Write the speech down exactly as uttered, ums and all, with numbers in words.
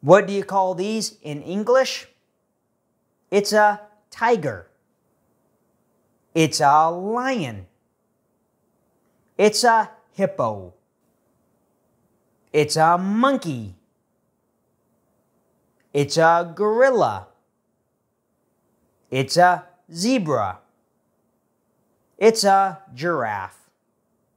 What do you call these in English? It's a tiger. It's a lion. It's a hippo. It's a monkey. It's a gorilla. It's a zebra. It's a giraffe.